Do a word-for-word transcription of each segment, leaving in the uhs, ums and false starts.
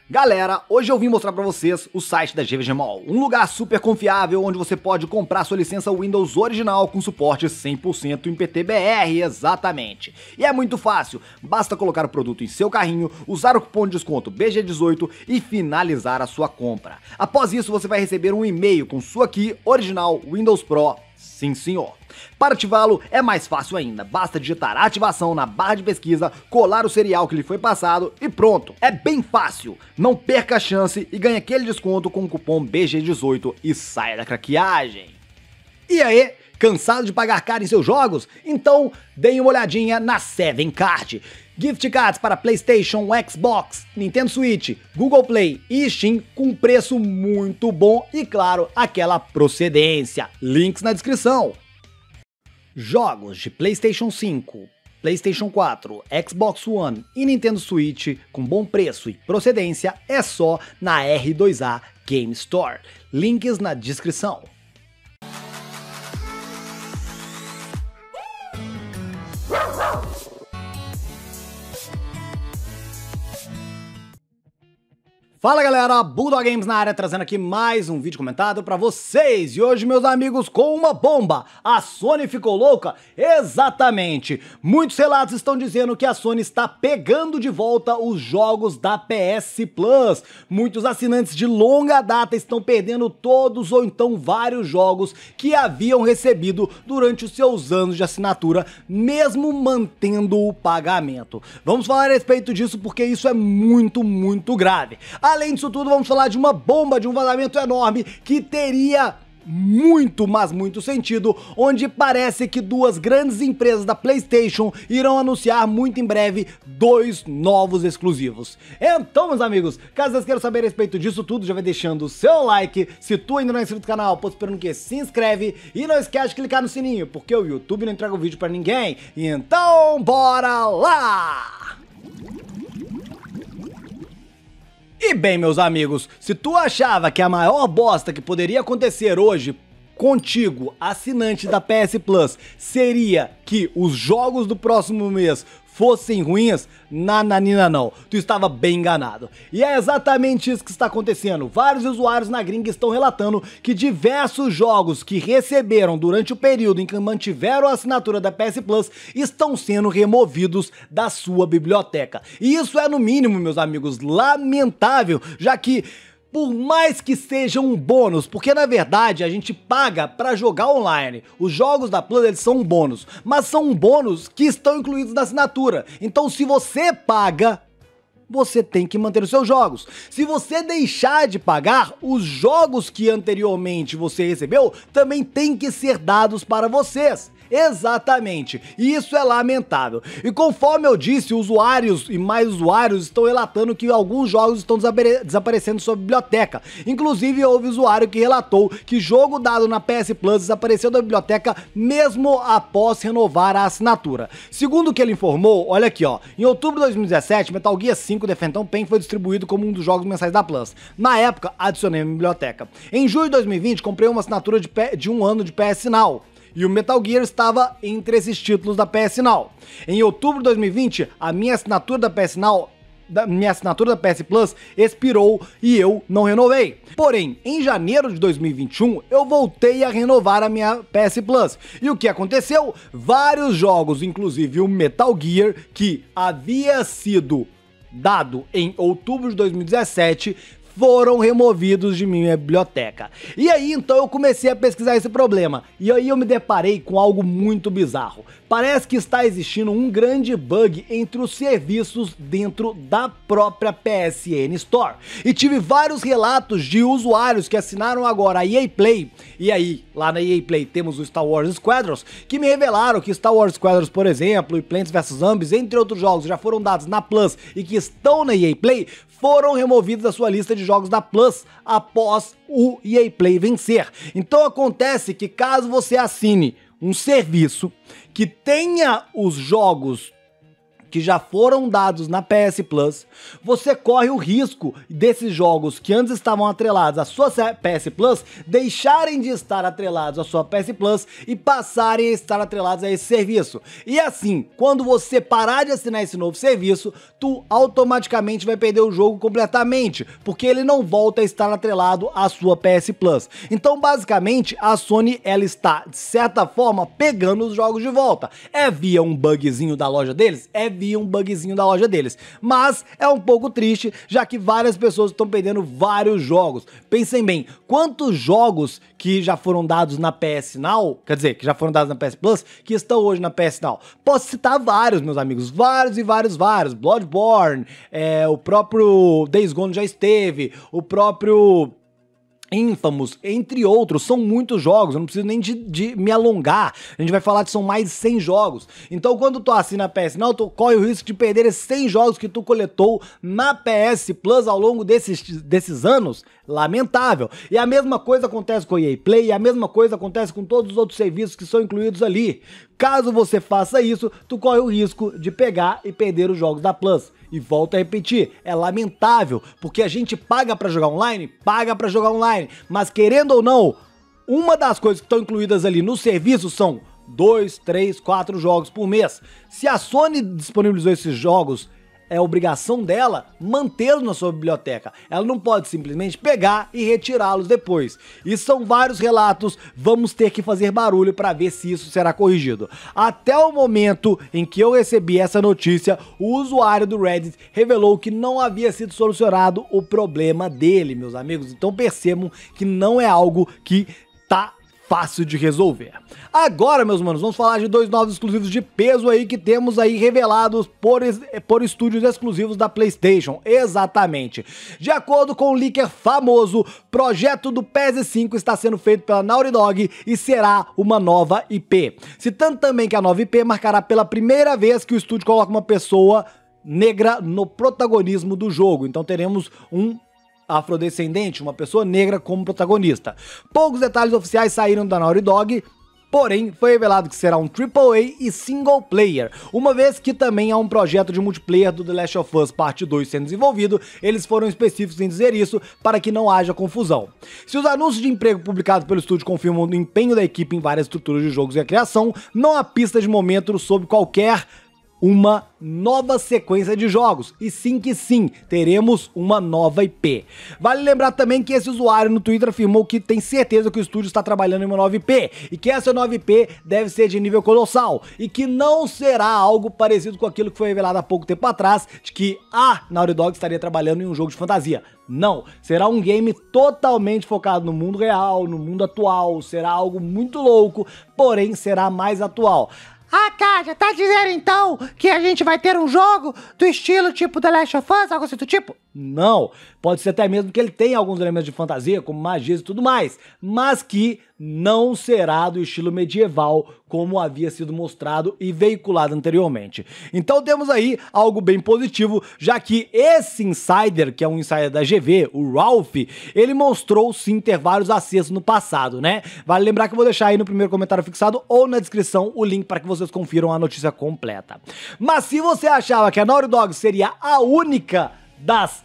Galera, hoje eu vim mostrar pra vocês o site da G V G Mall, um lugar super confiável onde você pode comprar sua licença Windows original com suporte cem por cento em P T B R, exatamente. E é muito fácil, basta colocar o produto em seu carrinho, usar o cupom de desconto B G dezoito e finalizar a sua compra. Após isso você vai receber um e-mail com sua key original Windows Pro, sim senhor. Para ativá-lo é mais fácil ainda, basta digitar ativação na barra de pesquisa, colar o serial que lhe foi passado e pronto. É bem fácil, não perca a chance e ganhe aquele desconto com o cupom B G dezoito e saia da craqueagem. E aí, cansado de pagar caro em seus jogos? Então deem uma olhadinha na Seven Card. Gift cards para PlayStation, Xbox, Nintendo Switch, Google Play e Steam com preço muito bom e claro, aquela procedência. Links na descrição. Jogos de PlayStation cinco, PlayStation quatro, Xbox One e Nintendo Switch com bom preço e procedência é só na R dois A Game Store. Links na descrição. Fala galera, Bulldog Games na área, trazendo aqui mais um vídeo comentado pra vocês. E hoje, meus amigos, com uma bomba. A Sony ficou louca? Exatamente. Muitos relatos estão dizendo que a Sony está pegando de volta os jogos da P S Plus. Muitos assinantes de longa data estão perdendo todos ou então vários jogos que haviam recebido durante os seus anos de assinatura, mesmo mantendo o pagamento. Vamos falar a respeito disso porque isso é muito, muito grave. Além disso tudo, vamos falar de uma bomba, de um vazamento enorme que teria muito, mas muito sentido, onde parece que duas grandes empresas da PlayStation irão anunciar muito em breve dois novos exclusivos. Então, meus amigos, caso vocês queiram saber a respeito disso tudo, já vai deixando o seu like. Se tu ainda não é inscrito no canal, pô, esperando que se inscreve e não esquece de clicar no sininho, porque o YouTube não entrega o vídeo pra ninguém. Então, bora lá! E bem, meus amigos, se tu achava que a maior bosta que poderia acontecer hoje contigo, assinante da P S Plus, seria que os jogos do próximo mês fossem ruins, nananina não, tu estava bem enganado. E é exatamente isso que está acontecendo. Vários usuários na gringa estão relatando que diversos jogos que receberam durante o período em que mantiveram a assinatura da P S Plus estão sendo removidos da sua biblioteca. E isso é, no mínimo, meus amigos, lamentável, já que por mais que seja um bônus, porque na verdade a gente paga pra jogar online. Os jogos da Plus, eles são um bônus, mas são um bônus que estão incluídos na assinatura. Então se você paga, você tem que manter os seus jogos. Se você deixar de pagar, os jogos que anteriormente você recebeu também têm que ser dados para vocês. Exatamente, e isso é lamentável. E conforme eu disse, usuários e mais usuários estão relatando que alguns jogos estão desapare desaparecendo de sua biblioteca. Inclusive houve usuário que relatou que jogo dado na P S Plus desapareceu da biblioteca mesmo após renovar a assinatura. Segundo o que ele informou, olha aqui ó, em outubro de dois mil e dezessete, Metal Gear cinco The Phantom Pain foi distribuído como um dos jogos mensais da Plus. Na época, adicionei a minha biblioteca. Em julho de dois mil e vinte, comprei uma assinatura de, de um ano de P S Now. E o Metal Gear estava entre esses títulos da P S Now. Em outubro de dois mil e vinte, a minha assinatura da P S Now, da minha assinatura da P S Plus expirou e eu não renovei. Porém, em janeiro de dois mil e vinte e um, eu voltei a renovar a minha P S Plus. E o que aconteceu? Vários jogos, inclusive o Metal Gear, que havia sido dado em outubro de dois mil e dezessete, foram removidos de minha biblioteca. E aí então eu comecei a pesquisar esse problema, e aí eu me deparei com algo muito bizarro. Parece que está existindo um grande bug entre os serviços dentro da própria P S N Store. E tive vários relatos de usuários que assinaram agora a E A Play, e aí lá na E A Play temos o Star Wars Squadrons, que me revelaram que Star Wars Squadrons, por exemplo, e Plants versus. Zombies, entre outros jogos, já foram dados na Plus e que estão na E A Play, foram removidos da sua lista de jogos da Plus após o E A Play vencer. Então acontece que caso você assine um serviço que tenha os jogos que já foram dados na P S Plus, você corre o risco desses jogos que antes estavam atrelados à sua P S Plus deixarem de estar atrelados à sua P S Plus e passarem a estar atrelados a esse serviço. E assim, quando você parar de assinar esse novo serviço, tu automaticamente vai perder o jogo completamente, porque ele não volta a estar atrelado à sua P S Plus. Então, basicamente, a Sony, ela está, de certa forma, pegando os jogos de volta. É via um bugzinho da loja deles? É via um bugzinho da loja deles. Mas é um pouco triste, já que várias pessoas estão perdendo vários jogos. Pensem bem, quantos jogos que já foram dados na P S Now, quer dizer, que já foram dados na P S Plus, que estão hoje na P S Now? Posso citar vários, meus amigos, vários e vários, vários. Bloodborne, é, o próprio Days Gone já esteve, o próprio Infamous, entre outros. São muitos jogos, eu não preciso nem de, de me alongar, a gente vai falar que são mais de cem jogos. Então quando tu assina a P S Now, tu corre o risco de perder esses cem jogos que tu coletou na P S Plus ao longo desses, desses anos. Lamentável. E a mesma coisa acontece com o E A Play, e a mesma coisa acontece com todos os outros serviços que são incluídos ali. Caso você faça isso, tu corre o risco de pegar e perder os jogos da Plus. E volto a repetir, é lamentável, porque a gente paga pra jogar online, paga pra jogar online, mas querendo ou não, uma das coisas que estão incluídas ali no serviço são dois, três, quatro jogos por mês. Se a Sony disponibilizou esses jogos, é obrigação dela mantê-los na sua biblioteca. Ela não pode simplesmente pegar e retirá-los depois. E são vários relatos, vamos ter que fazer barulho para ver se isso será corrigido. Até o momento em que eu recebi essa notícia, o usuário do Reddit revelou que não havia sido solucionado o problema dele, meus amigos. Então percebam que não é algo que tá fácil de resolver. Agora, meus manos, vamos falar de dois novos exclusivos de peso aí que temos aí revelados por, por estúdios exclusivos da PlayStation. Exatamente. De acordo com o leaker famoso, projeto do P S cinco está sendo feito pela Naughty Dog e será uma nova I P. Citando também que a nova I P marcará pela primeira vez que o estúdio coloca uma pessoa negra no protagonismo do jogo. Então teremos um afrodescendente, uma pessoa negra como protagonista. Poucos detalhes oficiais saíram da Naughty Dog, porém foi revelado que será um Triple A e single player, uma vez que também há um projeto de multiplayer do The Last of Us Parte dois sendo desenvolvido. Eles foram específicos em dizer isso para que não haja confusão. Se os anúncios de emprego publicados pelo estúdio confirmam o empenho da equipe em várias estruturas de jogos e a criação, não há pista de momento sobre qualquer uma nova sequência de jogos, e sim que sim, teremos uma nova I P. Vale lembrar também que esse usuário no Twitter afirmou que tem certeza que o estúdio está trabalhando em uma nova I P, e que essa nova I P deve ser de nível colossal, e que não será algo parecido com aquilo que foi revelado há pouco tempo atrás, de que a Naughty Dog estaria trabalhando em um jogo de fantasia. Não, será um game totalmente focado no mundo real, no mundo atual, será algo muito louco, porém será mais atual. Ah, Kaja, tá dizendo então que a gente vai ter um jogo do estilo tipo The Last of Us, algo assim do tipo? Não, pode ser até mesmo que ele tenha alguns elementos de fantasia, como magias e tudo mais, mas que não será do estilo medieval, como havia sido mostrado e veiculado anteriormente. Então temos aí algo bem positivo, já que esse insider, que é um insider da G V, o Ralph, ele mostrou sim ter vários acertos no passado, né? Vale lembrar que eu vou deixar aí no primeiro comentário fixado ou na descrição o link para que vocês confiram a notícia completa. Mas se você achava que a Naughty Dog seria a única das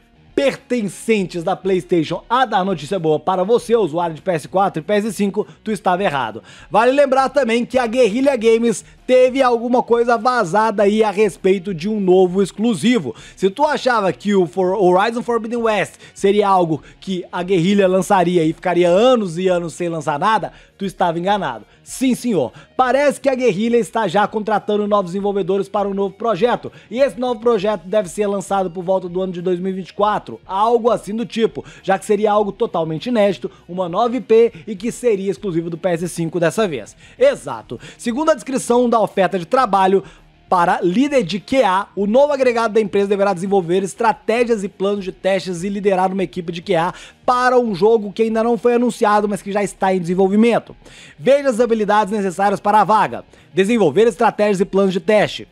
pertencentes da PlayStation a dar notícia boa para você, usuário de P S quatro e P S cinco, tu estava errado. Vale lembrar também que a Guerrilla Games teve alguma coisa vazada aí a respeito de um novo exclusivo. Se tu achava que o For Horizon Forbidden West seria algo que a Guerrilla lançaria e ficaria anos e anos sem lançar nada, tu estava enganado. Sim, senhor. Parece que a Guerrilla está já contratando novos desenvolvedores para um novo projeto, e esse novo projeto deve ser lançado por volta do ano de dois mil e vinte e quatro, algo assim do tipo, já que seria algo totalmente inédito, uma nova I P e que seria exclusivo do P S cinco dessa vez. Exato. Segundo a descrição da oferta de trabalho para líder de Q A, o novo agregado da empresa deverá desenvolver estratégias e planos de testes e liderar uma equipe de Q A para um jogo que ainda não foi anunciado, mas que já está em desenvolvimento. Veja as habilidades necessárias para a vaga: desenvolver estratégias e planos de teste,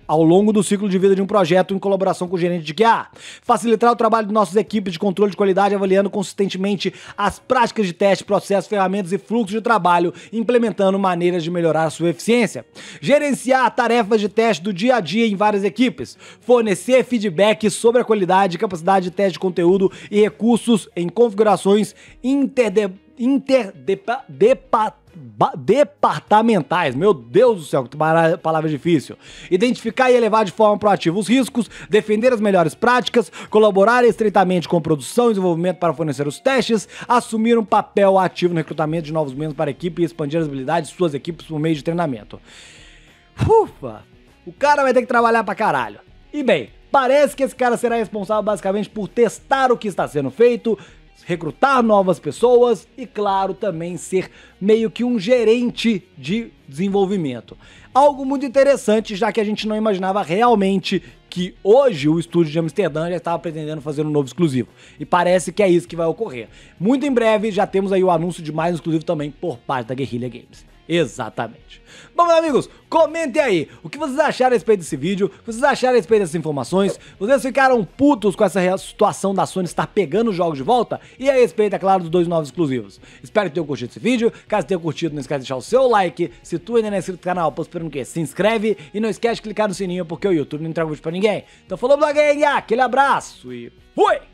ao longo do ciclo de vida de um projeto em colaboração com o gerente de Q A. Facilitar o trabalho de nossas equipes de controle de qualidade, avaliando consistentemente as práticas de teste, processos, ferramentas e fluxos de trabalho, implementando maneiras de melhorar a sua eficiência. Gerenciar tarefas de teste do dia a dia em várias equipes. Fornecer feedback sobre a qualidade e capacidade de teste de conteúdo e recursos em configurações interde... interdepa... depa... departamentais. Meu Deus do céu, que palavra difícil. Identificar e elevar de forma proativa os riscos, defender as melhores práticas, colaborar estreitamente com produção e desenvolvimento para fornecer os testes, assumir um papel ativo no recrutamento de novos membros para a equipe e expandir as habilidades de suas equipes por meio de treinamento. Ufa! O cara vai ter que trabalhar pra caralho. E bem, parece que esse cara será responsável basicamente por testar o que está sendo feito, recrutar novas pessoas e, claro, também ser meio que um gerente de desenvolvimento. Algo muito interessante, já que a gente não imaginava realmente que hoje o estúdio de Amsterdã já estava pretendendo fazer um novo exclusivo. E parece que é isso que vai ocorrer. Muito em breve já temos aí o anúncio de mais um exclusivo também por parte da Guerrilla Games. Exatamente. Bom, meus amigos, comentem aí o que vocês acharam a respeito desse vídeo, o que vocês acharam a respeito dessas informações, vocês ficaram putos com essa situação da Sony estar pegando os jogos de volta, e a respeito, é claro, dos dois novos exclusivos. Espero que tenham curtido esse vídeo, caso tenham curtido, não esquece de deixar o seu like, se tu ainda não é inscrito no canal, tô esperando o quê? Se inscreve e não esquece de clicar no sininho, porque o YouTube não entrega vídeo pra ninguém. Então falou, blogueirinha, aquele abraço e fui!